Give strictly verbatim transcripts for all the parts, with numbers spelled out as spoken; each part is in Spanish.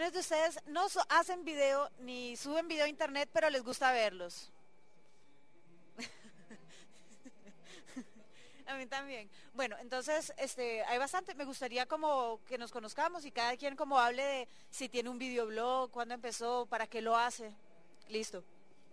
¿Quiénes de ustedes no so- hacen video ni suben video a internet, pero les gusta verlos? A mí también. Bueno, entonces, este, hay bastante. Me gustaría como que nos conozcamos y cada quien como hable de si tiene un videoblog, cuándo empezó, para qué lo hace. Listo.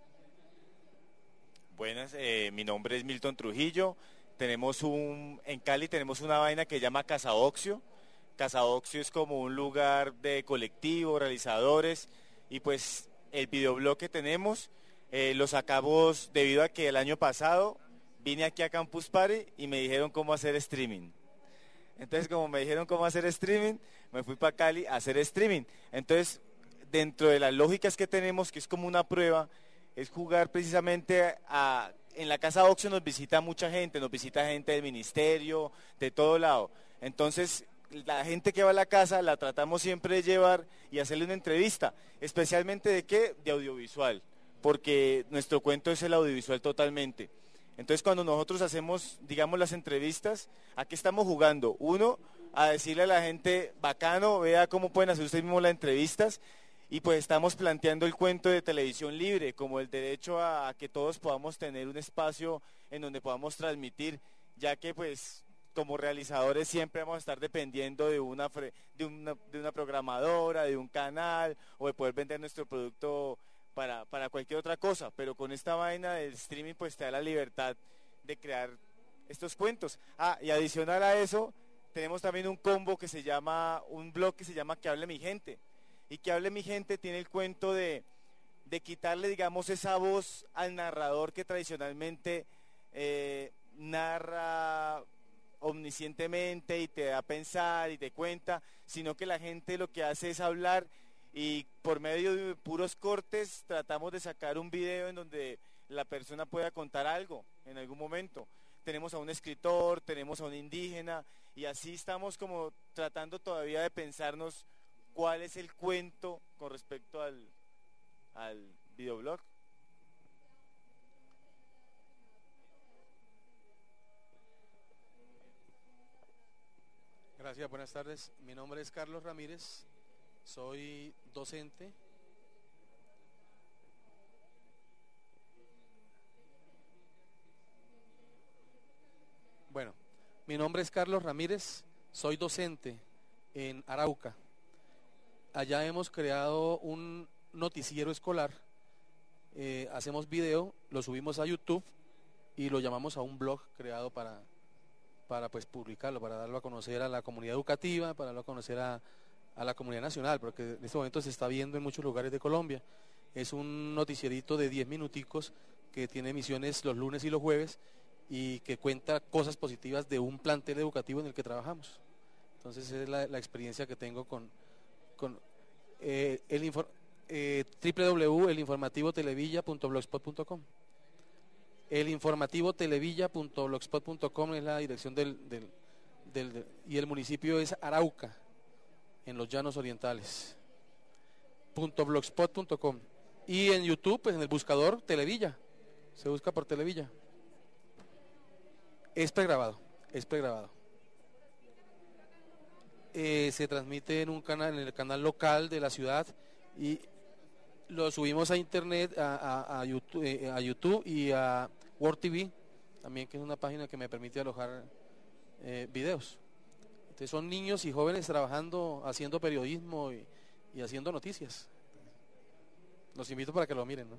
Buenas, eh, mi nombre es Milton Trujillo. Tenemos un, en Cali tenemos una vaina que se llama Casa Oxio. Casa Oxio es como un lugar de colectivo, realizadores, y pues el videoblog que tenemos eh, lo sacamos debido a que el año pasado vine aquí a Campus Party y me dijeron cómo hacer streaming. Entonces, como me dijeron cómo hacer streaming, me fui para Cali a hacer streaming. Entonces, dentro de las lógicas que tenemos, que es como una prueba, es jugar precisamente a... En la Casa Oxio nos visita mucha gente, nos visita gente del ministerio, de todo lado. Entonces, la gente que va a la casa la tratamos siempre de llevar y hacerle una entrevista, especialmente de qué, de audiovisual, porque nuestro cuento es el audiovisual totalmente. Entonces cuando nosotros hacemos, digamos, las entrevistas, ¿a qué estamos jugando? Uno, a decirle a la gente, bacano, vea cómo pueden hacer ustedes mismos las entrevistas, y pues estamos planteando el cuento de televisión libre, como el derecho a, a que todos podamos tener un espacio en donde podamos transmitir, ya que pues como realizadores siempre vamos a estar dependiendo de una, fre- de una, de una programadora, de un canal, o de poder vender nuestro producto para, para cualquier otra cosa, pero con esta vaina del streaming pues te da la libertad de crear estos cuentos. Ah, y adicional a eso, tenemos también un combo que se llama, un blog que se llama Que hable mi gente. Y Que hable mi gente tiene el cuento de, de quitarle, digamos, esa voz al narrador que tradicionalmente eh, narra omniscientemente y te da a pensar y te cuenta, sino que la gente lo que hace es hablar, y por medio de puros cortes tratamos de sacar un video en donde la persona pueda contar algo en algún momento. Tenemos a un escritor, tenemos a un indígena, y así estamos como tratando todavía de pensarnos cuál es el cuento con respecto al, al videoblog. Gracias, buenas tardes. Mi nombre es Carlos Ramírez, soy docente. Bueno, mi nombre es Carlos Ramírez, soy docente en Arauca. Allá hemos creado un noticiero escolar, eh, hacemos video, lo subimos a YouTube y lo llamamos a un blog creado para, para pues publicarlo, para darlo a conocer a la comunidad educativa, para darlo a conocer a, a la comunidad nacional, porque en este momento se está viendo en muchos lugares de Colombia. Es un noticierito de diez minuticos que tiene emisiones los lunes y los jueves y que cuenta cosas positivas de un plantel educativo en el que trabajamos. Entonces esa es la, la experiencia que tengo con, con eh, el infor, eh, w w w punto el informativo televilla punto blogspot punto com. el informativo televilla punto blogspot punto com es la dirección del, del, del, del, y el municipio es Arauca, en los Llanos Orientales. .blogspot punto com. Y en YouTube, pues en el buscador Televilla, se busca por Televilla. Es pregrabado, es pregrabado. Eh, se transmite en un canal, en el canal local de la ciudad, y lo subimos a internet, a, a, a, YouTube, eh, a YouTube y a Word T V, también, que es una página que me permite alojar eh, videos. Entonces son niños y jóvenes trabajando, haciendo periodismo y, y haciendo noticias. Los invito para que lo miren, ¿no?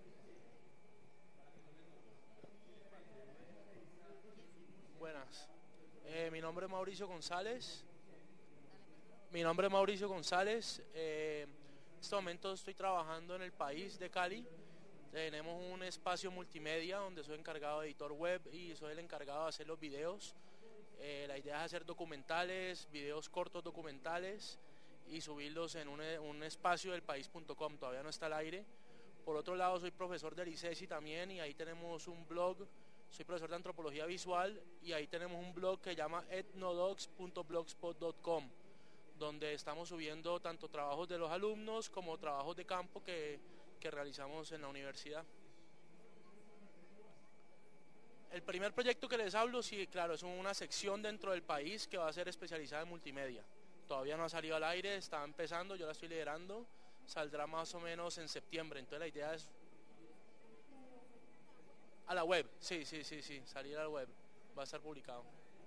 Buenas. Eh, mi nombre es Mauricio González. Mi nombre es Mauricio González. Eh, en este momento estoy trabajando en el país de Cali. Tenemos un espacio multimedia donde soy encargado de editor web y soy el encargado de hacer los videos. Eh, la idea es hacer documentales, videos cortos documentales y subirlos en un, un espacio del país punto com. Todavía no está al aire. Por otro lado, soy profesor del ICESI también, y ahí tenemos un blog. Soy profesor de antropología visual y ahí tenemos un blog que se llama etnodocs punto blogspot punto com, donde estamos subiendo tanto trabajos de los alumnos como trabajos de campo que, que realizamos en la universidad. El primer proyecto que les hablo, sí, claro, es una sección dentro del país que va a ser especializada en multimedia. todavía no ha salido al aire, está empezando, yo la estoy liderando, saldrá más o menos en septiembre, entonces la idea es a la web, sí, sí, sí, sí, salir a la web, va a estar publicado.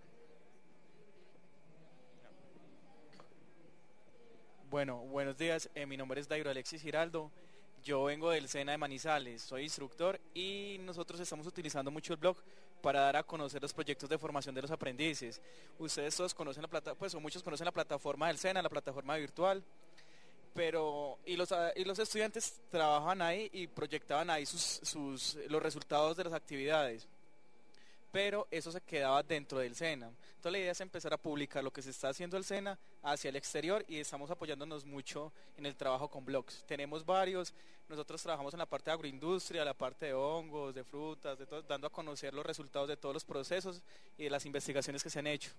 Bueno, buenos días, eh, mi nombre es Dairo Alexis Giraldo, yo vengo del SENA de Manizales, soy instructor y nosotros estamos utilizando mucho el blog para dar a conocer los proyectos de formación de los aprendices. Ustedes todos conocen la plata, pues o muchos conocen la plataforma del SENA, la plataforma virtual, pero y los y los estudiantes trabajan ahí y proyectaban ahí sus, sus los resultados de las actividades. Pero eso se quedaba dentro del SENA. Entonces la idea es empezar a publicar lo que se está haciendo el SENA hacia el exterior y estamos apoyándonos mucho en el trabajo con blogs. Tenemos varios, nosotros trabajamos en la parte de agroindustria, la parte de hongos, de frutas, de todo, dando a conocer los resultados de todos los procesos y de las investigaciones que se han hecho.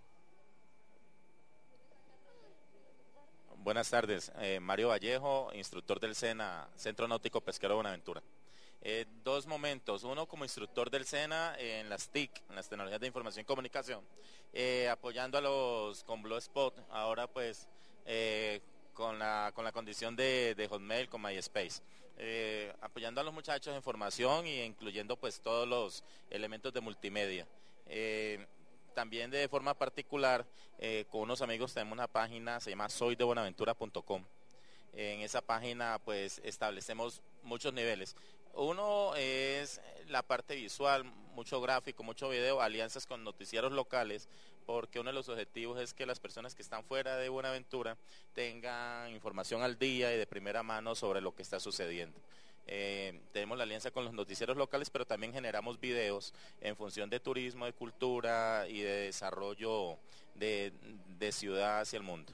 Buenas tardes, eh, Mario Vallejo, instructor del SENA, Centro Náutico Pesquero Buenaventura. Eh, dos momentos, uno como instructor del SENA eh, en las T I C, en las tecnologías de información y comunicación, eh, apoyando a los con Blogspot, ahora pues eh, con, la, con la condición de, de Hotmail, con MySpace, eh, apoyando a los muchachos en formación y incluyendo pues todos los elementos de multimedia. Eh, también de forma particular, eh, con unos amigos tenemos una página, se llama soy de buenaventura punto com. En esa página pues establecemos muchos niveles. Uno es la parte visual, mucho gráfico, mucho video, alianzas con noticieros locales, porque uno de los objetivos es que las personas que están fuera de Buenaventura tengan información al día y de primera mano sobre lo que está sucediendo. Eh, tenemos la alianza con los noticieros locales, pero también generamos videos en función de turismo, de cultura y de desarrollo de, de ciudad hacia el mundo.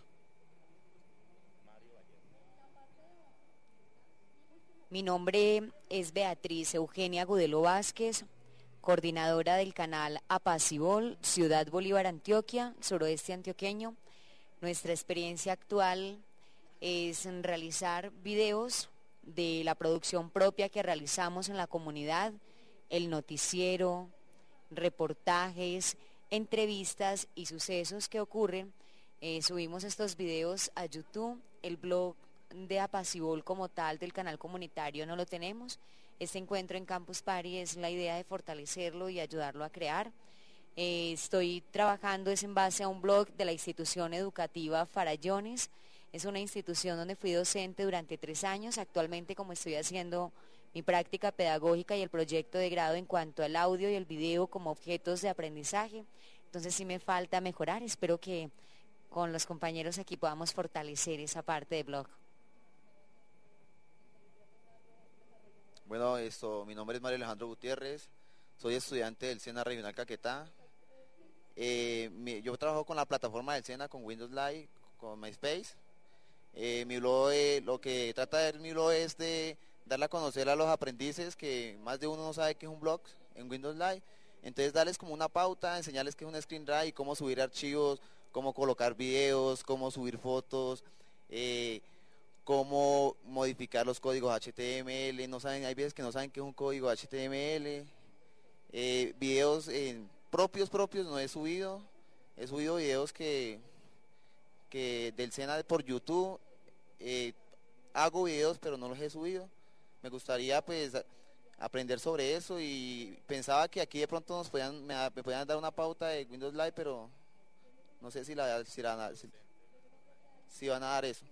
Mi nombre es Beatriz Eugenia Gudelo Vázquez, coordinadora del canal Apacibol, Ciudad Bolívar, Antioquia, suroeste antioqueño. Nuestra experiencia actual es en realizar videos de la producción propia que realizamos en la comunidad, el noticiero, reportajes, entrevistas y sucesos que ocurren. Eh, subimos estos videos a YouTube, el blog de Apacibol como tal del canal comunitario no lo tenemos. Este encuentro en Campus Party es la idea de fortalecerlo y ayudarlo a crear. Eh, estoy trabajando es en base a un blog de la institución educativa Farallones. Es una institución donde fui docente durante tres años. Actualmente, como estoy haciendo mi práctica pedagógica y el proyecto de grado en cuanto al audio y el video como objetos de aprendizaje, entonces sí me falta mejorar. Espero que con los compañeros aquí podamos fortalecer esa parte de blog. Bueno, esto, mi nombre es Mario Alejandro Gutiérrez, soy estudiante del SENA Regional Caquetá. Eh, mi, yo trabajo con la plataforma del SENA, con Windows Live, con MySpace. Eh, mi blog, eh, lo que trata de mi blog es de darle a conocer a los aprendices que más de uno no sabe qué es un blog en Windows Live. Entonces darles como una pauta, enseñarles qué es un screen drive, cómo subir archivos, cómo colocar videos, cómo subir fotos, eh, cómo modificar los códigos H T M L, no saben, hay veces que no saben qué es un código H T M L, eh, videos eh, propios propios no he subido, he subido videos que, que del SENA por YouTube, eh, hago videos pero no los he subido, me gustaría pues aprender sobre eso y pensaba que aquí de pronto nos podían, me, me podían dar una pauta de Windows Live, pero no sé si, la, si, la, si, si van a dar eso.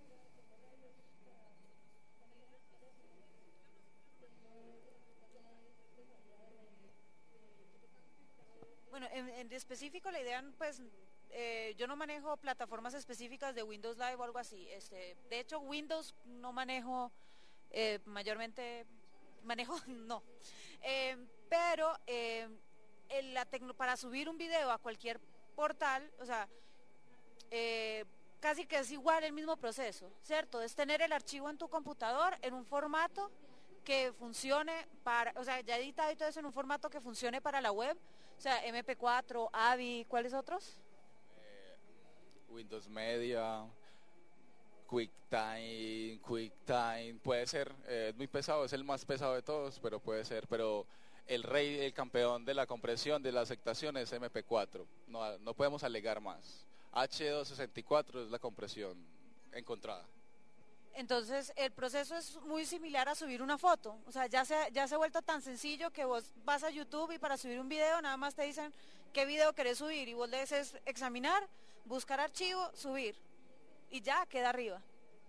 Bueno, en, en específico la idea, pues, eh, yo no manejo plataformas específicas de Windows Live o algo así. Este, de hecho, Windows no manejo eh, mayormente, manejo no. Eh, pero eh, en la tecno, para subir un video a cualquier portal, o sea, eh, casi que es igual el mismo proceso, ¿cierto? Es tener el archivo en tu computador en un formato que funcione para, o sea, ya editado y todo eso en un formato que funcione para la web. O sea, M P cuatro, A V I, ¿cuáles otros? Eh, Windows Media, QuickTime, QuickTime, puede ser, eh, es muy pesado, es el más pesado de todos, pero puede ser, pero el rey, el campeón de la compresión, de la aceptación es M P cuatro, no, no podemos alegar más. H doscientos sesenta y cuatro es la compresión encontrada. Entonces, el proceso es muy similar a subir una foto. O sea, ya se, ya se ha vuelto tan sencillo que vos vas a YouTube y para subir un video nada más te dicen qué video querés subir y vos le dices examinar, buscar archivo, subir y ya queda arriba.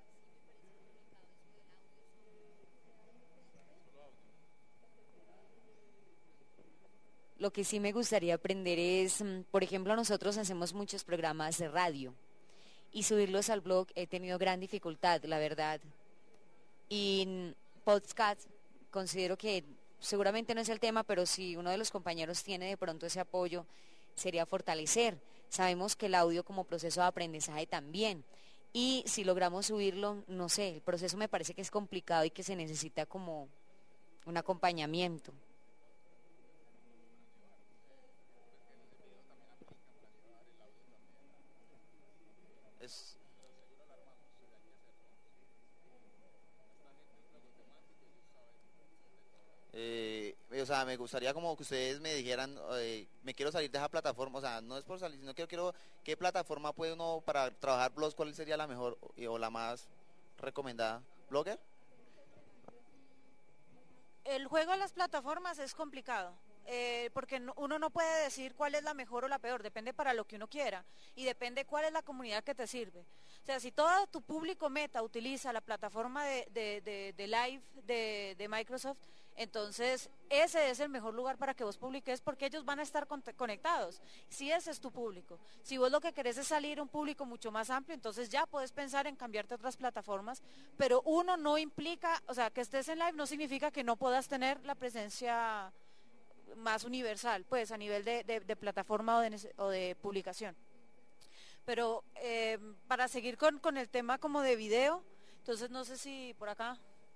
Lo que sí me gustaría aprender es, mm, por ejemplo, nosotros hacemos muchos programas de radio y subirlos al blog he tenido gran dificultad, la verdad. Y en podcast considero que seguramente no es el tema, pero si uno de los compañeros tiene de pronto ese apoyo, sería fortalecer. Sabemos que el audio como proceso de aprendizaje también. Y si logramos subirlo, no sé, el proceso me parece que es complicado y que se necesita como un acompañamiento. Es, eh, o sea, me gustaría como que ustedes me dijeran, eh, me quiero salir de esa plataforma, o sea, no es por salir, sino que quiero, ¿qué plataforma puede uno para trabajar blogs? ¿Cuál sería la mejor y- o la más recomendada? ¿Blogger? El juego de las plataformas es complicado, eh, porque no- uno no puede decir cuál es la mejor o la peor, depende para lo que uno quiera y depende cuál es la comunidad que te sirve. O sea, si todo tu público meta utiliza la plataforma de, de- de- de live de, de Microsoft, entonces ese es el mejor lugar para que vos publiques porque ellos van a estar conte- conectados. Si ese es tu público, si vos lo que querés es salir a un público mucho más amplio, entonces ya puedes pensar en cambiarte a otras plataformas, pero uno no implica, o sea, que estés en live no significa que no puedas tener la presencia más universal, pues a nivel de, de- de plataforma o de, nece- o de publicación. Pero eh, para seguir con, con el tema como de video, entonces no sé si por acá.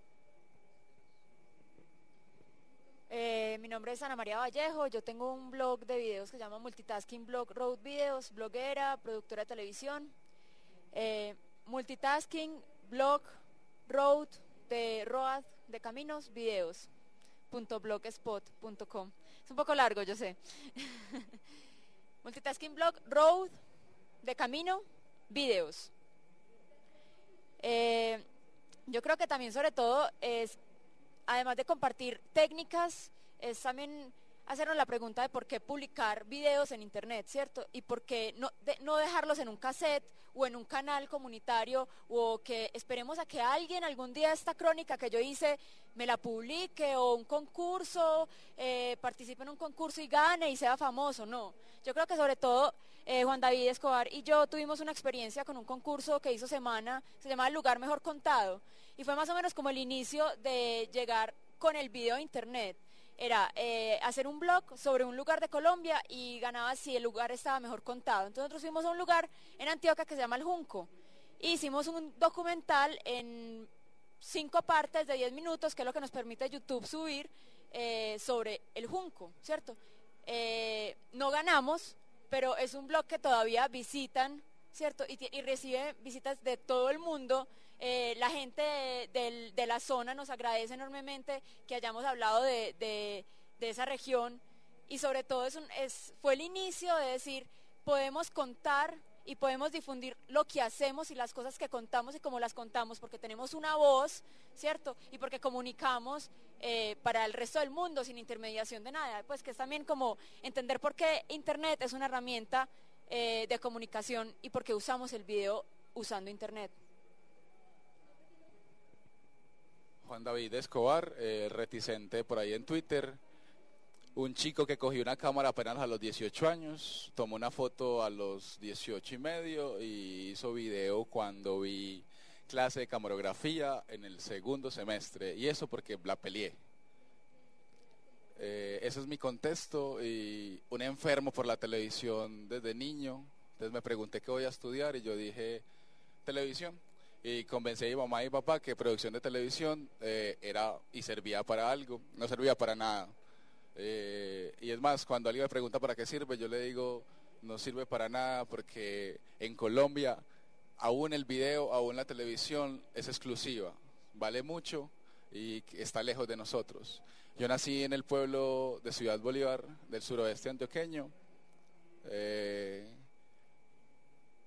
Eh, mi nombre es Ana María Vallejo, yo tengo un blog de videos que se llama Multitasking Blog Road Videos, bloguera, productora de televisión. Eh, multitasking Blog Road de Road de Caminos Videos punto blogspot punto com. Es un poco largo, yo sé. Multitasking Blog Road de Camino Videos. Eh, yo creo que también sobre todo es, además de compartir técnicas, es también hacernos la pregunta de por qué publicar videos en internet, ¿cierto? Y por qué no, de, no dejarlos en un cassette o en un canal comunitario o que esperemos a que alguien algún día esta crónica que yo hice me la publique o un concurso, eh, participe en un concurso y gane y sea famoso, no. Yo creo que sobre todo eh, Juan David Escobar y yo tuvimos una experiencia con un concurso que hizo Semana, se llamaba El Lugar Mejor Contado y fue más o menos como el inicio de llegar con el video a internet. Era eh, hacer un blog sobre un lugar de Colombia y ganaba si el lugar estaba mejor contado. Entonces nosotros fuimos a un lugar en Antioquia que se llama El Junco. E hicimos un documental en cinco partes de diez minutos, que es lo que nos permite YouTube subir, eh, sobre El Junco, ¿cierto? Eh, no ganamos, pero es un blog que todavía visitan, ¿cierto? Y, y recibe visitas de todo el mundo. Eh, la gente de, de, de la zona nos agradece enormemente que hayamos hablado de, de, de esa región y sobre todo es un, es, fue el inicio de decir, podemos contar y podemos difundir lo que hacemos y las cosas que contamos y cómo las contamos, porque tenemos una voz, ¿cierto? Y porque comunicamos eh, para el resto del mundo sin intermediación de nada, pues que es también como entender por qué Internet es una herramienta eh, de comunicación y por qué usamos el video usando Internet. Juan David Escobar, eh, reticente por ahí en Twitter, un chico que cogió una cámara apenas a los dieciocho años, tomó una foto a los dieciocho y medio y hizo video cuando vi clase de camarografía en el segundo semestre, y eso porque la peleé. Eh, ese es mi contexto, y un enfermo por la televisión desde niño. Entonces me pregunté qué voy a estudiar y yo dije televisión. Y convencí a mi mamá y mi papá que producción de televisión eh, era y servía para algo, no servía para nada. Eh, y es más, cuando alguien me pregunta para qué sirve, yo le digo, no sirve para nada porque en Colombia, aún el video, aún la televisión es exclusiva, vale mucho y está lejos de nosotros. Yo nací en el pueblo de Ciudad Bolívar, del suroeste antioqueño. Eh,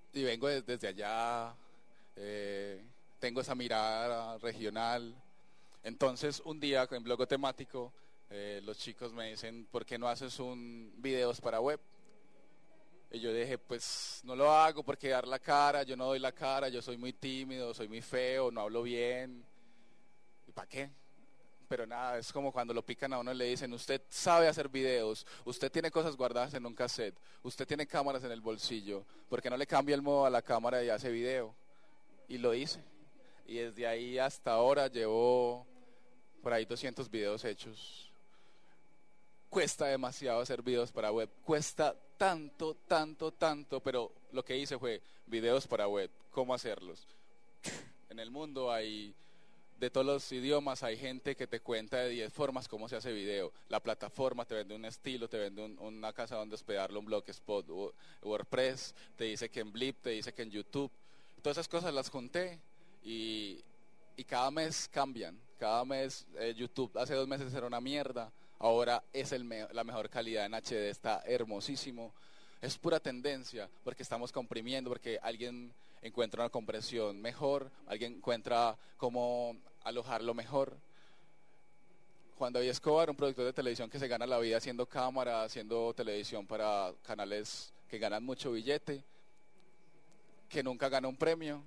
y vengo de- desde allá, eh, tengo esa mirada regional. Entonces, un día en Blogo Temático, eh, los chicos me dicen, ¿por qué no haces un videos para web? Y yo dije, pues no lo hago porque dar la cara, yo no doy la cara, yo soy muy tímido, soy muy feo, no hablo bien. ¿Y para qué? Pero nada, es como cuando lo pican a uno y le dicen, usted sabe hacer videos, usted tiene cosas guardadas en un cassette, usted tiene cámaras en el bolsillo, ¿por qué no le cambia el modo a la cámara y hace video? Y lo hice. Y desde ahí hasta ahora llevo por ahí doscientos videos hechos. Cuesta demasiado hacer videos para web, cuesta tanto, tanto, tanto, pero lo que hice fue videos para web, ¿cómo hacerlos? En el mundo hay, de todos los idiomas, hay gente que te cuenta de diez formas cómo se hace video. La plataforma te vende un estilo, te vende un- una casa donde hospedarlo, un blogspot, Wo- WordPress, te dice que en Blip, te dice que en YouTube. Todas esas cosas las junté y, y cada mes cambian. Cada mes eh, YouTube hace dos meses era una mierda, ahora es el me- la mejor calidad en H D, está hermosísimo. Es pura tendencia porque estamos comprimiendo, porque alguien encuentra una compresión mejor, alguien encuentra cómo alojarlo mejor. Juan David Escobar, un productor de televisión que se gana la vida haciendo cámara, haciendo televisión para canales que ganan mucho billete, que nunca gana un premio,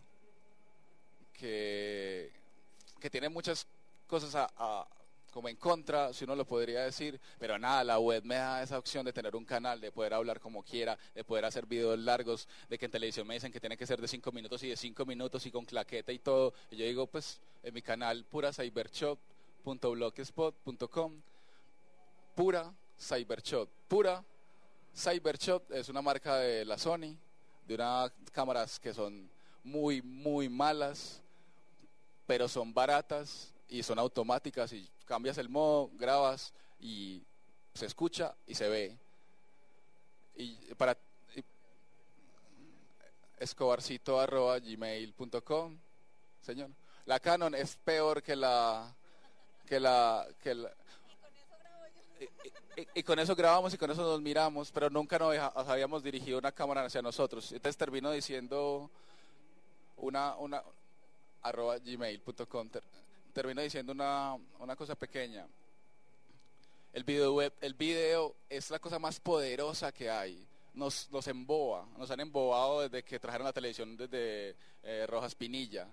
que, que tiene muchas cosas a, a- como en contra, si uno lo podría decir, pero nada, la web me da esa opción de tener un canal, de poder hablar como quiera, de poder hacer videos largos, de que en televisión me dicen que tiene que ser de cinco minutos y de cinco minutos y con claqueta y todo, y yo digo, pues, en mi canal pura cybershop punto blogspot punto com, pura cybershop, pura cybershop es una marca de la Sony, de unas cámaras que son muy, muy malas, pero son baratas y son automáticas y cambias el modo, grabas y se escucha y se ve. Y para y- escobarcito arroba gmail punto com, señor. La Canon es peor que la que la que la y, y- y con eso grabamos y con eso nos miramos, pero nunca nos deja- nos habíamos dirigido una cámara hacia nosotros. Entonces termino diciendo una una arroba gmail punto com, ter- termino diciendo una, una cosa pequeña. El video web, el video es la cosa más poderosa que hay. Nos, nos emboba, nos han embobado desde que trajeron la televisión desde eh, Rojas Pinilla.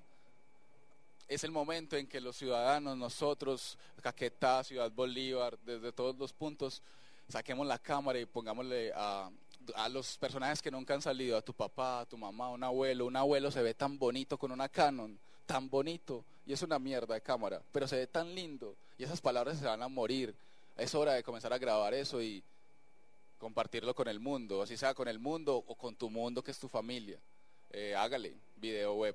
Es el momento en que los ciudadanos, nosotros, Caquetá, Ciudad Bolívar, desde todos los puntos, saquemos la cámara y pongámosle a, a los personajes que nunca han salido, a tu papá, a tu mamá, un abuelo. Un abuelo se ve tan bonito con una Canon, tan bonito, y es una mierda de cámara, pero se ve tan lindo, y esas palabras se van a morir. Es hora de comenzar a grabar eso y compartirlo con el mundo, así sea con el mundo o con tu mundo que es tu familia. Eh, hágale, video web.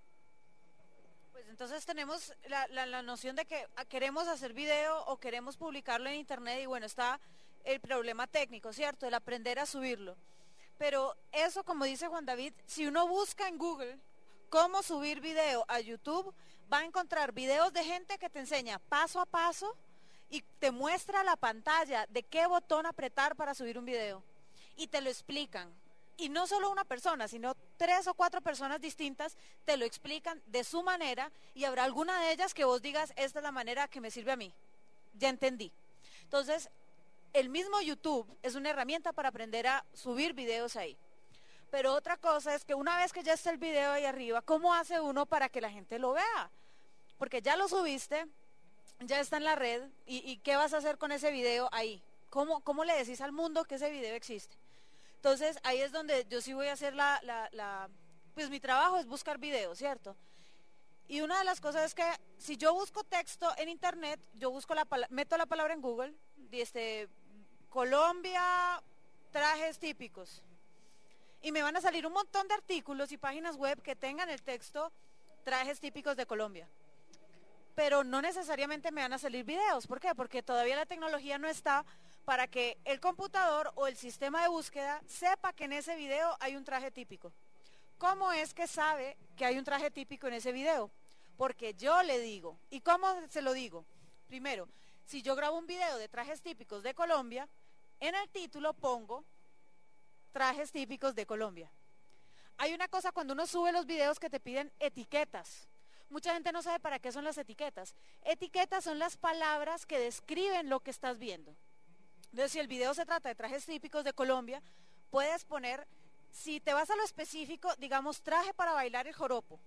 Pues entonces tenemos la, la, la noción de que ah, queremos hacer video o queremos publicarlo en internet y bueno, está el problema técnico, ¿cierto? El aprender a subirlo. Pero eso, como dice Juan David, si uno busca en Google cómo subir video a YouTube, va a encontrar videos de gente que te enseña paso a paso y te muestra la pantalla de qué botón apretar para subir un video. Y te lo explican. Y no solo una persona, sino tres o cuatro personas distintas te lo explican de su manera y habrá alguna de ellas que vos digas, esta es la manera que me sirve a mí. Ya entendí. Entonces, el mismo YouTube es una herramienta para aprender a subir videos ahí. Pero otra cosa es que una vez que ya está el video ahí arriba, ¿cómo hace uno para que la gente lo vea? Porque ya lo subiste, ya está en la red, ¿y, y qué vas a hacer con ese video ahí? ¿Cómo, cómo le decís al mundo que ese video existe? Entonces ahí es donde yo sí voy a hacer la, la, la, pues mi trabajo es buscar videos, ¿cierto? Y una de las cosas es que si yo busco texto en internet, yo busco la meto la palabra en Google, y este, Colombia, trajes típicos. Y me van a salir un montón de artículos y páginas web que tengan el texto trajes típicos de Colombia. Pero no necesariamente me van a salir videos. ¿Por qué? Porque todavía la tecnología no está para que el computador o el sistema de búsqueda sepa que en ese video hay un traje típico. ¿Cómo es que sabe que hay un traje típico en ese video? Porque yo le digo. ¿Y cómo se lo digo? Primero, si yo grabo un video de trajes típicos de Colombia, en el título pongo trajes típicos de Colombia. Hay una cosa cuando uno sube los videos que te piden etiquetas. Mucha gente no sabe para qué son las etiquetas. Etiquetas son las palabras que describen lo que estás viendo. Entonces, si el video se trata de trajes típicos de Colombia, puedes poner, si te vas a lo específico, digamos, traje para bailar el joropo.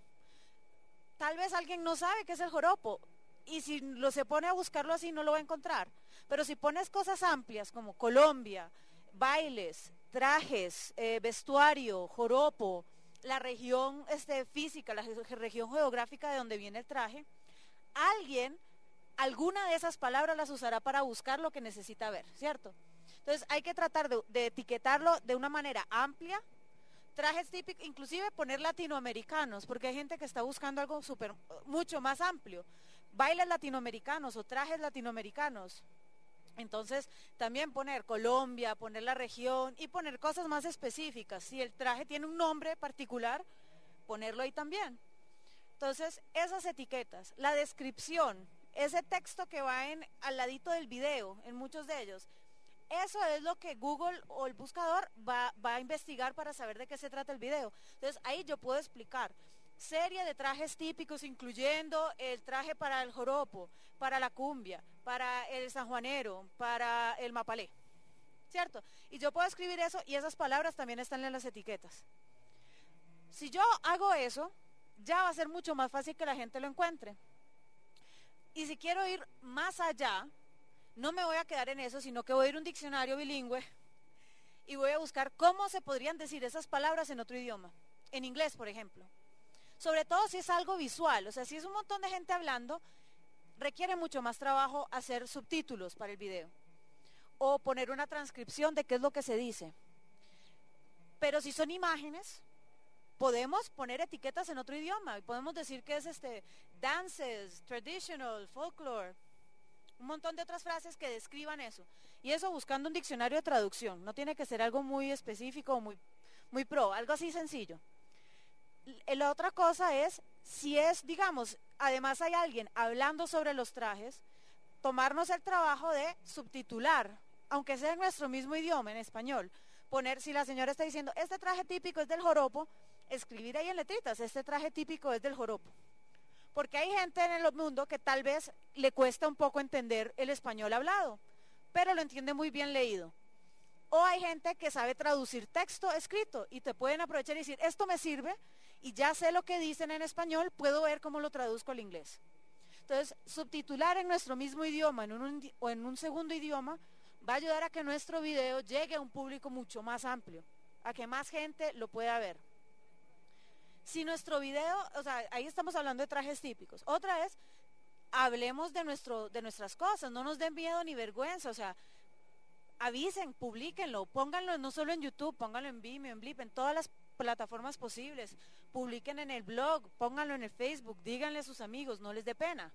Tal vez alguien no sabe qué es el joropo, y si lo se pone a buscarlo así no lo va a encontrar. Pero si pones cosas amplias como Colombia, bailes, trajes, eh, vestuario, joropo, la región este, física, la región geográfica de donde viene el traje, alguien, alguna de esas palabras las usará para buscar lo que necesita ver, ¿cierto? Entonces hay que tratar de, de etiquetarlo de una manera amplia, trajes típicos, inclusive poner latinoamericanos, porque hay gente que está buscando algo súper, mucho más amplio, bailes latinoamericanos o trajes latinoamericanos. Entonces, también poner Colombia, poner la región y poner cosas más específicas. Si el traje tiene un nombre particular, ponerlo ahí también. Entonces, esas etiquetas, la descripción, ese texto que va en, al ladito del video, en muchos de ellos, eso es lo que Google o el buscador va, va a investigar para saber de qué se trata el video. Entonces, ahí yo puedo explicar serie de trajes típicos, incluyendo el traje para el joropo, para la cumbia, para el sanjuanero, para el mapalé, ¿cierto? Y yo puedo escribir eso y esas palabras también están en las etiquetas. Si yo hago eso, ya va a ser mucho más fácil que la gente lo encuentre. Y si quiero ir más allá, no me voy a quedar en eso, sino que voy a ir a un diccionario bilingüe y voy a buscar cómo se podrían decir esas palabras en otro idioma, en inglés, por ejemplo. Sobre todo si es algo visual, o sea, si es un montón de gente hablando, requiere mucho más trabajo hacer subtítulos para el video o poner una transcripción de qué es lo que se dice. Pero si son imágenes, podemos poner etiquetas en otro idioma y podemos decir que es este dances, traditional, folklore, un montón de otras frases que describan eso. Y eso buscando un diccionario de traducción, no tiene que ser algo muy específico o muy, muy pro, algo así sencillo. La otra cosa es, si es, digamos, además hay alguien hablando sobre los trajes, tomarnos el trabajo de subtitular, aunque sea en nuestro mismo idioma, en español, poner, si la señora está diciendo, este traje típico es del joropo, escribir ahí en letritas, este traje típico es del joropo. Porque hay gente en el mundo que tal vez le cuesta un poco entender el español hablado, pero lo entiende muy bien leído. O hay gente que sabe traducir texto escrito y te pueden aprovechar y decir, esto me sirve y ya sé lo que dicen en español, puedo ver cómo lo traduzco al inglés. Entonces, subtitular en nuestro mismo idioma en un, o en un segundo idioma va a ayudar a que nuestro video llegue a un público mucho más amplio, a que más gente lo pueda ver. Si nuestro video, o sea, ahí estamos hablando de trajes típicos. Otra vez, hablemos de, nuestro, de nuestras cosas, no nos den miedo ni vergüenza, o sea, avisen, publíquenlo, pónganlo no solo en YouTube, pónganlo en Vimeo, en Blip, en todas las plataformas posibles, publiquen en el blog, pónganlo en el Facebook, díganle a sus amigos, no les dé pena.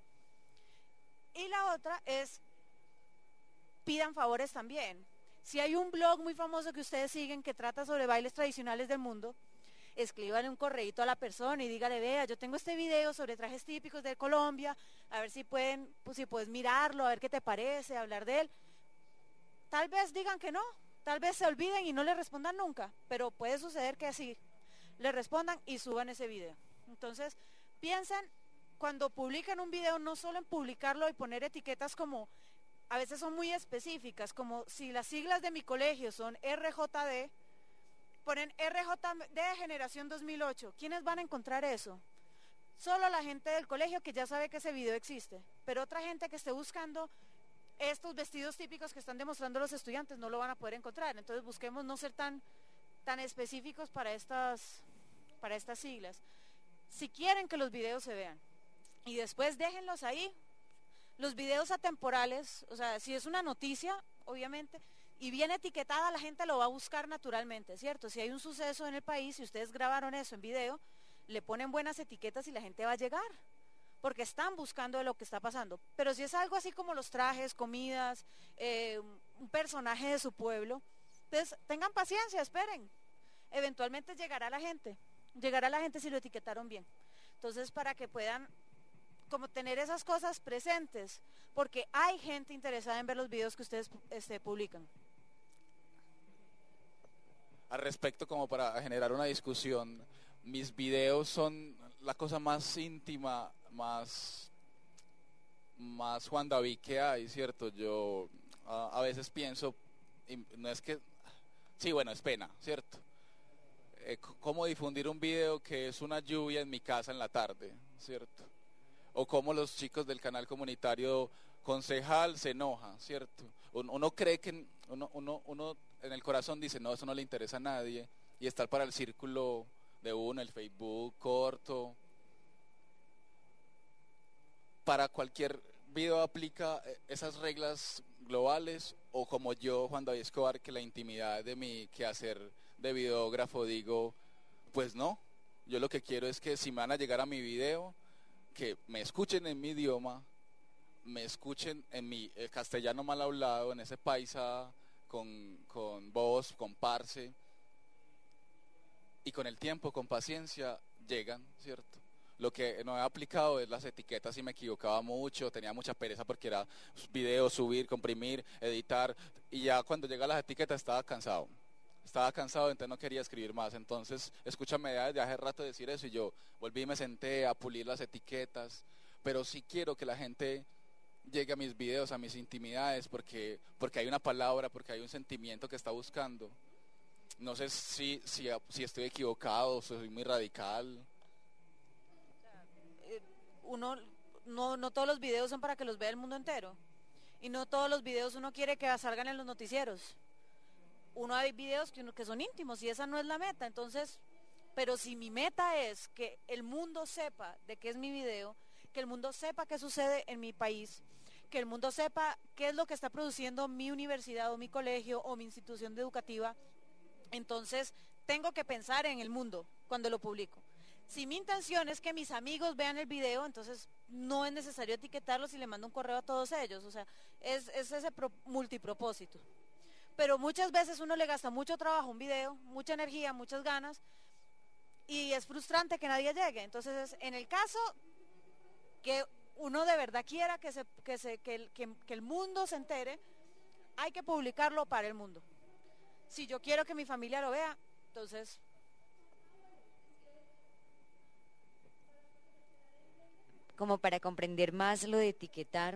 Y la otra es, pidan favores también. Si hay un blog muy famoso que ustedes siguen que trata sobre bailes tradicionales del mundo, escríbanle un correíto a la persona y dígale, vea, yo tengo este video sobre trajes típicos de Colombia, a ver si pueden, pues, si puedes mirarlo, a ver qué te parece, hablar de él. Tal vez digan que no, tal vez se olviden y no le respondan nunca, pero puede suceder que así le respondan y suban ese video. Entonces, piensen cuando publican un video no solo en publicarlo y poner etiquetas como, a veces son muy específicas, como si las siglas de mi colegio son R J D, ponen R J D Generación dos mil ocho. ¿Quiénes van a encontrar eso? Solo la gente del colegio que ya sabe que ese video existe, pero otra gente que esté buscando estos vestidos típicos que están demostrando los estudiantes no lo van a poder encontrar. Entonces busquemos no ser tan, tan específicos para estas, para estas siglas. Si quieren que los videos se vean y después déjenlos ahí, los videos atemporales, o sea, si es una noticia, obviamente, y bien etiquetada, la gente lo va a buscar naturalmente, ¿cierto? Si hay un suceso en el país y ustedes grabaron eso en video, le ponen buenas etiquetas y la gente va a llegar, porque están buscando lo que está pasando. Pero si es algo así como los trajes, comidas, eh, un personaje de su pueblo, entonces tengan paciencia, esperen. Eventualmente llegará la gente, llegará la gente si lo etiquetaron bien. Entonces, para que puedan como tener esas cosas presentes, porque hay gente interesada en ver los videos que ustedes este, publican. al respecto como para generar una discusión. Mis videos son la cosa más íntima, más, más Juan David que hay, ¿cierto? Yo a, a veces pienso, y no es que, sí, bueno, es pena, ¿cierto? Eh, c- cómo difundir un video que es una lluvia en mi casa en la tarde, ¿cierto? O cómo los chicos del canal comunitario concejal se enoja, ¿cierto? Uno, uno cree que, uno, uno, uno en el corazón dice, no, eso no le interesa a nadie, y estar para el círculo de uno, el Facebook corto, para cualquier video aplica eh, esas reglas globales, o como yo, Juan David Escobar, que la intimidad de mi quehacer de videógrafo digo, pues no, yo lo que quiero es que si me van a llegar a mi video, que me escuchen en mi idioma, me escuchen en mi el castellano mal hablado, en ese paisa con, con voz, con parce, y con el tiempo, con paciencia, llegan, ¿cierto? Lo que no he aplicado es las etiquetas y me equivocaba mucho, tenía mucha pereza porque era video, subir, comprimir, editar, y ya cuando llega las etiquetas estaba cansado. Estaba cansado, entonces no quería escribir más. Entonces, escúchame ya desde hace rato decir eso y yo volví y me senté a pulir las etiquetas, pero sí quiero que la gente llegue a mis videos, a mis intimidades, porque, porque hay una palabra, porque hay un sentimiento que está buscando. No sé si, si, si estoy equivocado, soy muy radical. Eh, uno, no, no todos los videos son para que los vea el mundo entero. Y no todos los videos uno quiere que salgan en los noticieros. Uno hay videos que, uno- que son íntimos y esa no es la meta. Entonces, pero si mi meta es que el mundo sepa de qué es mi video, que el mundo sepa qué sucede en mi país, que el mundo sepa qué es lo que está produciendo mi universidad o mi colegio o mi institución educativa, entonces tengo que pensar en el mundo cuando lo publico. Si mi intención es que mis amigos vean el video, entonces no es necesario etiquetarlos y le mando un correo a todos ellos. O sea, es, es ese pro- multipropósito. Pero muchas veces uno le gasta mucho trabajo a un video, mucha energía, muchas ganas, y es frustrante que nadie llegue. Entonces, en el caso que uno de verdad quiera que, se, que, se, que, el, que, que el mundo se entere, hay que publicarlo para el mundo. Si yo quiero que mi familia lo vea, entonces Como para comprender más lo de etiquetar,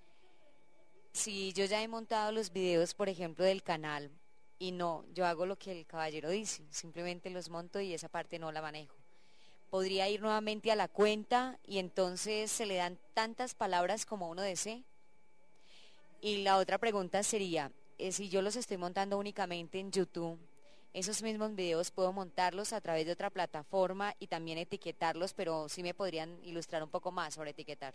si yo ya he montado los videos, por ejemplo, del canal, y no, yo hago lo que el caballero dice, simplemente los monto y esa parte no la manejo. Podría ir nuevamente a la cuenta y entonces se le dan tantas palabras como uno desee. Y la otra pregunta sería, eh, si yo los estoy montando únicamente en YouTube, esos mismos videos puedo montarlos a través de otra plataforma y también etiquetarlos, pero sí me podrían ilustrar un poco más sobre etiquetar.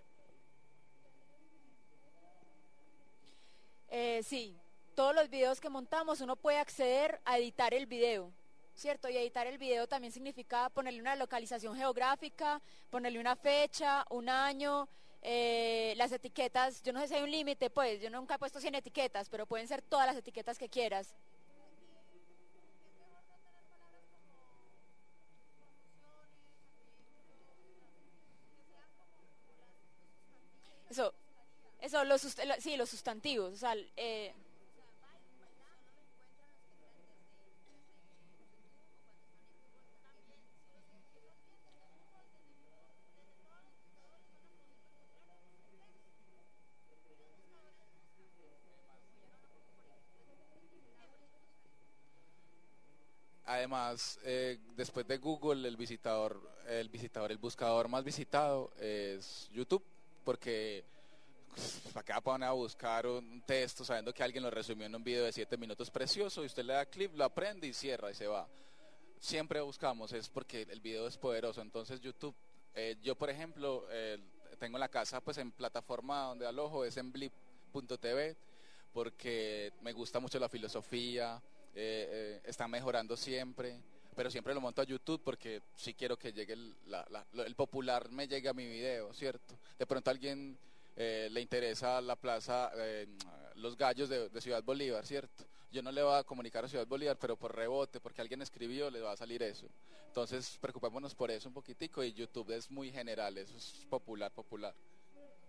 Eh, sí, todos los videos que montamos uno puede acceder a editar el video, ¿cierto? Y editar el video también significa ponerle una localización geográfica, ponerle una fecha, un año, eh, las etiquetas, yo no sé si hay un límite, pues yo nunca he puesto cien etiquetas, pero pueden ser todas las etiquetas que quieras. Eso, eso, los, sust- lo- sí, los sustantivos, o sea, eh, Además, eh, después de Google, el visitador, el visitador, el buscador más visitado es YouTube, porque pues, ¿para qué va a poner a buscar un texto sabiendo que alguien lo resumió en un video de siete minutos precioso y usted le da clip, lo aprende y cierra y se va? Siempre buscamos, es porque el video es poderoso. Entonces YouTube, eh, yo por ejemplo, eh, tengo la casa pues en plataforma donde alojo, es en blip punto t v, porque me gusta mucho la filosofía, eh, eh, está mejorando siempre, pero siempre lo monto a YouTube porque sí quiero que llegue el, la- la- lo- el popular, me llegue a mi video, ¿cierto? De pronto a alguien eh, le interesa la plaza, eh, los gallos de, de Ciudad Bolívar, ¿cierto? Yo no le voy a comunicar a Ciudad Bolívar, pero por rebote, porque alguien escribió, le va a salir eso. Entonces, preocupémonos por eso un poquitico, y YouTube es muy general, eso es popular, popular.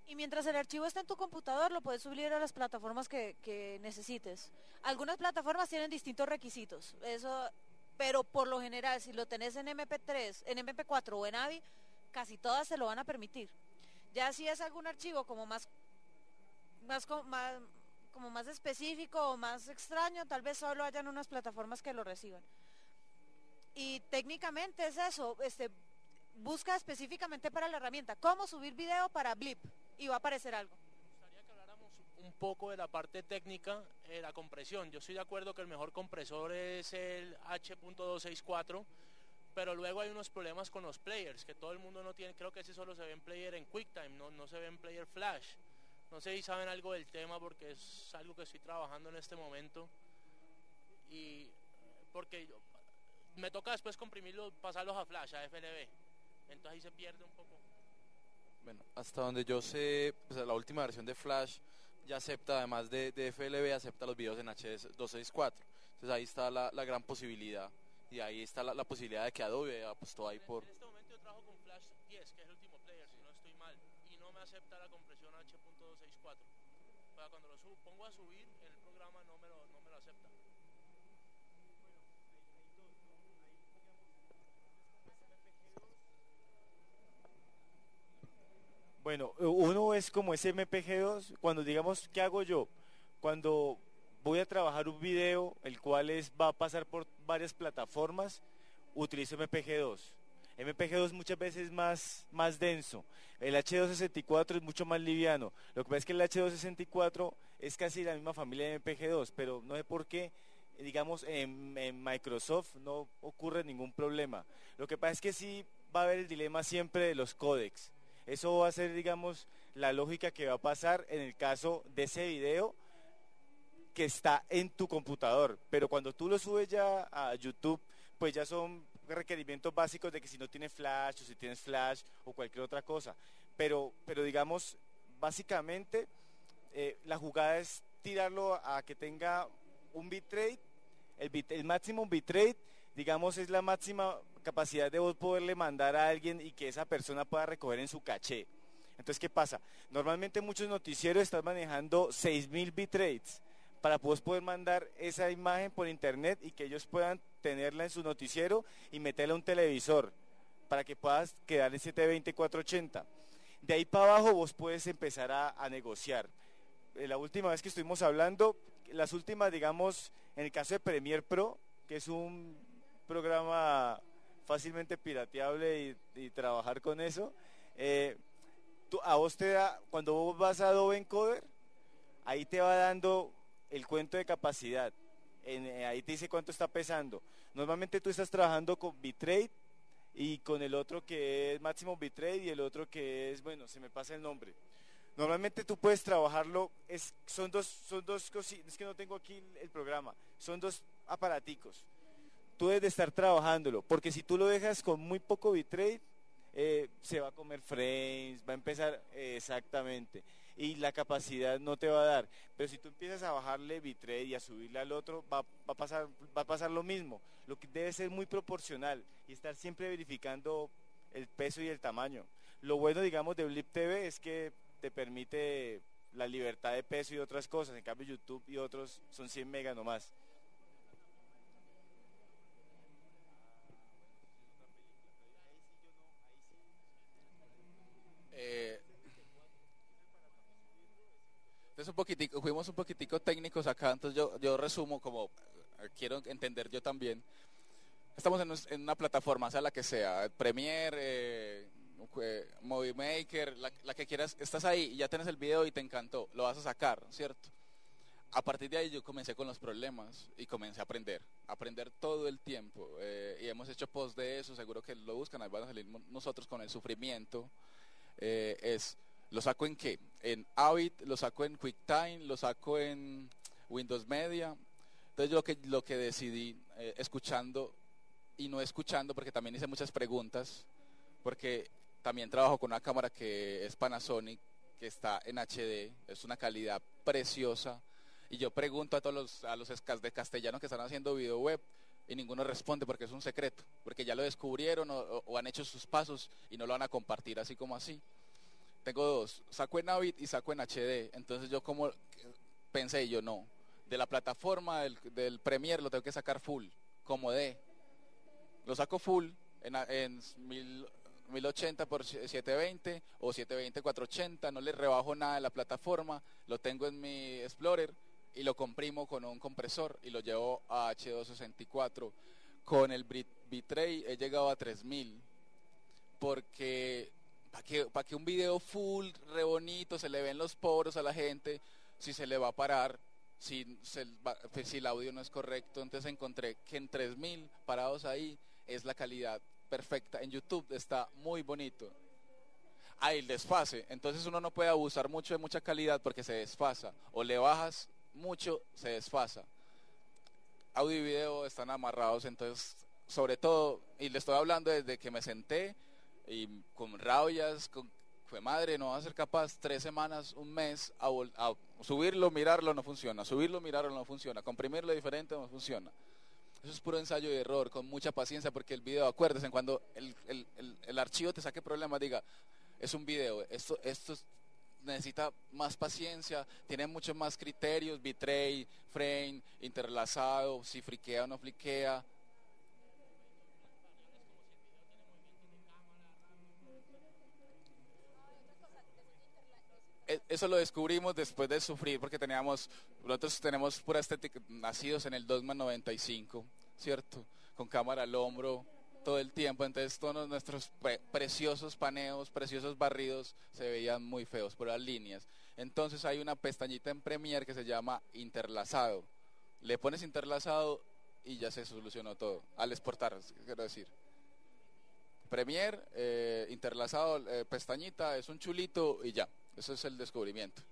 Y mientras el archivo está en tu computador, lo puedes subir a las plataformas que, que necesites. Algunas plataformas tienen distintos requisitos, eso, pero por lo general, si lo tenés en eme pe tres, en eme pe cuatro o en A V I, casi todas se lo van a permitir. Ya si es algún archivo como más, más, más, como más específico o más extraño, tal vez solo hayan unas plataformas que lo reciban. Y técnicamente es eso, este, busca específicamente para la herramienta, cómo subir video para Blip, y va a aparecer algo. Me gustaría que habláramos un poco de la parte técnica, eh, la compresión. Yo estoy de acuerdo que el mejor compresor es el hache punto doscientos sesenta y cuatro, pero luego hay unos problemas con los players, que todo el mundo no tiene, creo que ese solo se ve en player en QuickTime, no, no se ve en player Flash. No sé si saben algo del tema porque es algo que estoy trabajando en este momento, y porque yo, me toca después comprimirlos, pasarlos a Flash, a F L V, entonces ahí se pierde un poco. Bueno, hasta donde yo sé, pues la última versión de Flash ya acepta, además de, de F L V, acepta los videos en hache doscientos sesenta y cuatro. Entonces ahí está la, la gran posibilidad. Y ahí está la, la posibilidad de que Adobe apostó ahí por... En este momento yo trabajo con Flash diez, que es el último player, si no estoy mal, y no me acepta la compresión hache punto doscientos sesenta y cuatro. Para cuando lo subo, pongo a subir, en el programa no me lo, no me lo acepta. Bueno, uno es como ese eme pe ge dos, cuando digamos, ¿qué hago yo? Cuando voy a trabajar un video, el cual es, va a pasar por varias plataformas, utilizo eme pe ge dos. eme pe ge dos muchas veces es más, más denso, el hache doscientos sesenta y cuatro es mucho más liviano. Lo que pasa es que el hache doscientos sesenta y cuatro es casi la misma familia de eme pe ge dos, pero no sé por qué, digamos, en, en Microsoft no ocurre ningún problema. Lo que pasa es que sí va a haber el dilema siempre de los códecs. Eso va a ser, digamos, la lógica que va a pasar en el caso de ese video que está en tu computador. Pero cuando tú lo subes ya a YouTube, pues ya son requerimientos básicos de que si no tienes Flash o si tienes Flash o cualquier otra cosa. Pero, pero digamos, básicamente eh, la jugada es tirarlo a que tenga un bitrate, el, bit, el máximo bitrate, digamos, es la máxima capacidad de vos poderle mandar a alguien y que esa persona pueda recoger en su caché. Entonces, ¿qué pasa? Normalmente muchos noticieros están manejando seis mil bitrates para vos poder mandar esa imagen por internet y que ellos puedan tenerla en su noticiero y meterla a un televisor para que puedas quedar en setecientos veinte cuatrocientos ochenta. De ahí para abajo vos puedes empezar a, a negociar. Eh, la última vez que estuvimos hablando, las últimas, digamos, en el caso de Premiere Pro, que es un programa fácilmente pirateable y, y trabajar con eso, eh, tú, a vos te da, cuando vos vas a Adobe Encoder, ahí te va dando el cuento de capacidad, en, eh, ahí te dice cuánto está pesando. Normalmente tú estás trabajando con bitrate y con el otro que es máximo bitrate y el otro que es, bueno, se me pasa el nombre. Normalmente tú puedes trabajarlo, es, son dos, son dos cositas, es que no tengo aquí el, el programa, son dos aparaticos. Tú debes de estar trabajándolo, porque si tú lo dejas con muy poco bitrate, eh, se va a comer frames, va a empezar eh, exactamente, y la capacidad no te va a dar. Pero si tú empiezas a bajarle bitrate y a subirle al otro, va, va, a pasar, va a pasar lo mismo. Lo que debe ser muy proporcional y estar siempre verificando el peso y el tamaño. Lo bueno, digamos, de Blip T V es que te permite la libertad de peso y otras cosas. En cambio, YouTube y otros son cien megas nomás. Eh, entonces un poquitico, fuimos un poquitico técnicos acá, entonces yo, yo resumo como eh, quiero entender yo también. Estamos en, en una plataforma, sea la que sea, Premiere, eh, eh, Movie Maker, la, la que quieras, estás ahí y ya tienes el video y te encantó, lo vas a sacar, ¿cierto? A partir de ahí yo comencé con los problemas y comencé a aprender, a aprender todo el tiempo. Eh, y hemos hecho post de eso, seguro que lo buscan, ahí van a salir nosotros con el sufrimiento. Eh, es, ¿lo saco en qué? En Avid, lo saco en QuickTime, lo saco en Windows Media. Entonces yo lo que, lo que decidí, eh, escuchando y no escuchando, porque también hice muchas preguntas, porque también trabajo con una cámara que es Panasonic, que está en H D, es una calidad preciosa. Y yo pregunto a todos los, a los escas de castellano que están haciendo video web y ninguno responde porque es un secreto, porque ya lo descubrieron o, o han hecho sus pasos y no lo van a compartir así como así. tengo dos, saco en Avid y saco en H D. Entonces yo como pensé, yo no, de la plataforma del, del Premiere lo tengo que sacar full, como D. Lo saco full en, en mil, mil ochenta por setecientos veinte o setecientos veinte por cuatrocientos ochenta, no le rebajo nada de la plataforma, lo tengo en mi Explorer y lo comprimo con un compresor y lo llevo a H doscientos sesenta y cuatro. Con el bitrate he llegado a tres mil, porque para que, pa que un video full, re bonito, se le ven los poros a la gente, si se le va a parar, si, se va, pues, si el audio no es correcto. Entonces encontré que en tres mil parados ahí es la calidad perfecta. En YouTube está muy bonito. Ah, el desfase, entonces uno no puede abusar mucho de mucha calidad porque se desfasa, o le bajas mucho, se desfasa. Audio y video están amarrados, entonces, sobre todo, y le estoy hablando desde que me senté, y con rabias, con fue madre, no va a ser capaz tres semanas, un mes, a, a subirlo, mirarlo, no funciona, subirlo, mirarlo, no funciona, comprimirlo diferente, no funciona. Eso es puro ensayo y error, con mucha paciencia, porque el video, acuérdense, cuando el, el, el, el archivo te saque problemas, diga, es un video, esto, esto es, necesita más paciencia, tiene muchos más criterios, bitrate, frame, interlazado, si friquea o no friquea. Eso lo descubrimos después de sufrir, porque teníamos, nosotros tenemos pura estética, nacidos en el dos más noventa y cinco, ¿cierto? Con cámara al hombro todo el tiempo, entonces todos nuestros pre preciosos paneos, preciosos barridos se veían muy feos por las líneas. Entonces hay una pestañita en Premiere que se llama interlazado. Le pones interlazado y ya se solucionó todo, al exportar, quiero decir. Premiere, eh, interlazado, eh, pestañita, es un chulito y ya. Eso es el descubrimiento.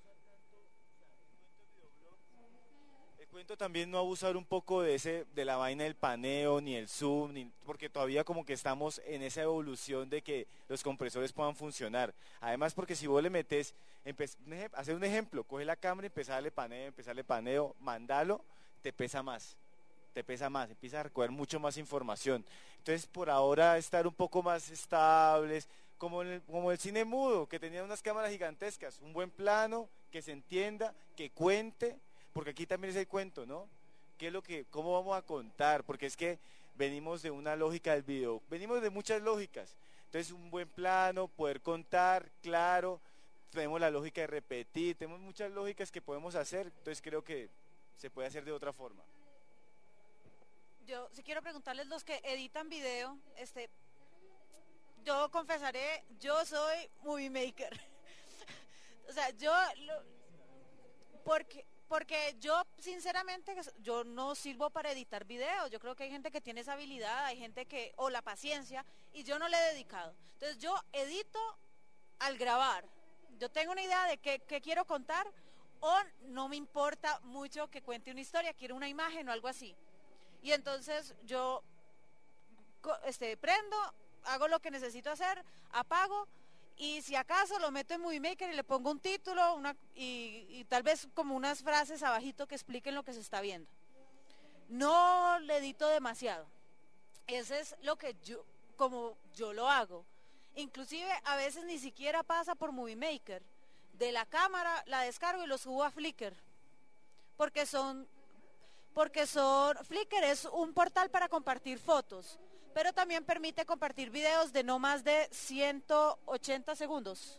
El cuento también no abusar un poco de ese, de la vaina del paneo, ni el zoom, ni, porque todavía como que estamos en esa evolución de que los compresores puedan funcionar. Además, porque si vos le metes, hacer un ejemplo, coge la cámara, empezar a darle paneo, empezar a darle paneo, mandalo, te pesa más. te pesa más, empieza a recoger mucho más información. Entonces, por ahora, estar un poco más estables, como el, como el cine mudo, que tenía unas cámaras gigantescas, un buen plano, que se entienda, que cuente, porque aquí también es el cuento, ¿no? ¿Qué es lo que, cómo vamos a contar? Porque es que venimos de una lógica del video, venimos de muchas lógicas. Entonces, un buen plano, poder contar, claro, tenemos la lógica de repetir, tenemos muchas lógicas que podemos hacer, entonces creo que se puede hacer de otra forma. Yo sí quiero preguntarles, los que editan video, este, yo confesaré, yo soy movie maker. O sea, yo, lo, porque, porque yo sinceramente, yo no sirvo para editar videos. Yo creo que hay gente que tiene esa habilidad, hay gente que, o la paciencia, y yo no le he dedicado. Entonces yo edito al grabar. Yo tengo una idea de qué, qué quiero contar, o no me importa mucho que cuente una historia, quiero una imagen o algo así. Y entonces yo este, prendo, hago lo que necesito hacer, apago, y si acaso lo meto en Movie Maker y le pongo un título una, y, y tal vez como unas frases abajito que expliquen lo que se está viendo. No le edito demasiado. Ese es lo que yo, como yo lo hago. Inclusive a veces ni siquiera pasa por Movie Maker. De la cámara la descargo y lo subo a Flickr. Porque son, porque son, Flickr es un portal para compartir fotos, pero también permite compartir videos de no más de ciento ochenta segundos.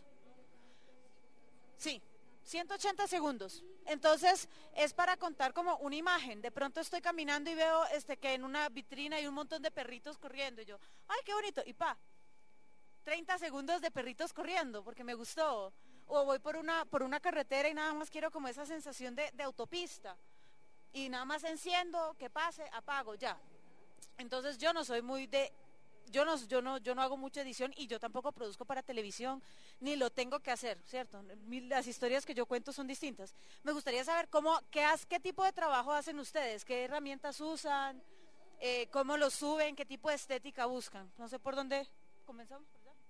Sí, ciento ochenta segundos. Entonces es para contar como una imagen. De pronto estoy caminando y veo este, que en una vitrina hay un montón de perritos corriendo. Y yo, ¡ay, qué bonito! Y pa, treinta segundos de perritos corriendo porque me gustó. O voy por una, por una carretera y nada más quiero como esa sensación de, de autopista. Y nada más enciendo, que pase, apago, ya. Entonces yo no soy muy de, yo no, yo no, yo no hago mucha edición y yo tampoco produzco para televisión, ni lo tengo que hacer, ¿cierto? Las historias que yo cuento son distintas. Me gustaría saber cómo, qué, qué tipo de trabajo hacen ustedes, qué herramientas usan, eh, cómo lo suben, qué tipo de estética buscan. No sé por dónde comenzamos.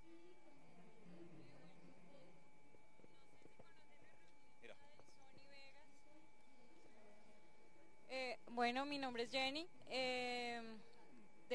Eh, bueno, mi nombre es Jenny. Eh,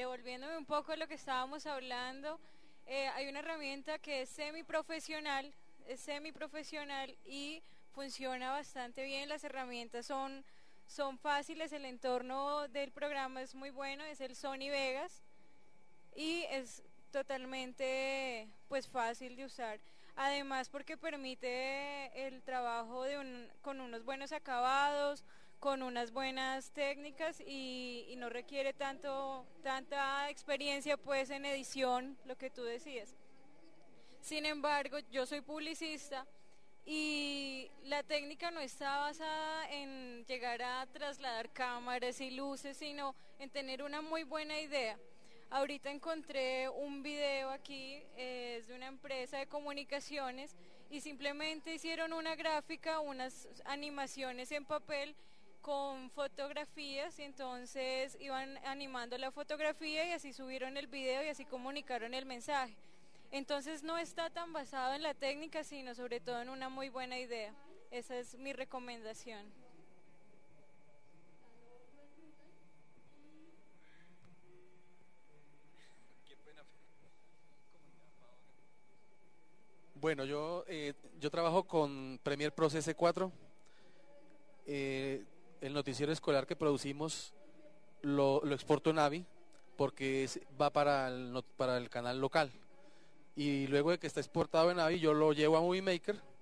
devolviéndome un poco a lo que estábamos hablando, eh, hay una herramienta que es semiprofesional, es semiprofesional y funciona bastante bien. Las herramientas son, son fáciles, el entorno del programa es muy bueno, es el Sony Vegas y es totalmente pues fácil de usar. Además porque permite el trabajo de un, con unos buenos acabados, con unas buenas técnicas y, y no requiere tanto tanta experiencia pues en edición, lo que tú decías. Sin embargo, yo soy publicista y la técnica no está basada en llegar a trasladar cámaras y luces, sino en tener una muy buena idea. Ahorita encontré un video aquí, eh, es de una empresa de comunicaciones y simplemente hicieron una gráfica, unas animaciones en papel con fotografías y entonces iban animando la fotografía y así subieron el video y así comunicaron el mensaje. Entonces no está tan basado en la técnica, sino sobre todo en una muy buena idea. Esa es mi recomendación. Bueno, yo, eh, yo trabajo con Premiere Pro C S cuatro. Eh, el noticiero escolar que producimos lo, lo exporto en AVI porque es, va para el, para el canal local. Y luego de que está exportado en AVI, yo lo llevo a Movie Maker